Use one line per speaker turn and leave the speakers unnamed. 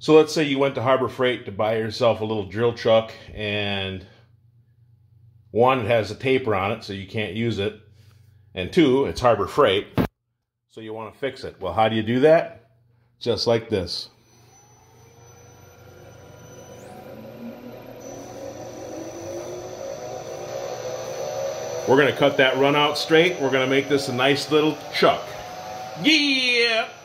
So let's say you went to Harbor Freight to buy yourself a little drill chuck, and one, it has a taper on it so you can't use it, and two, it's Harbor Freight, so you want to fix it. Well, how do you do that? Just like this. We're going to cut that run out straight. We're going to make this a nice little chuck. Yeah!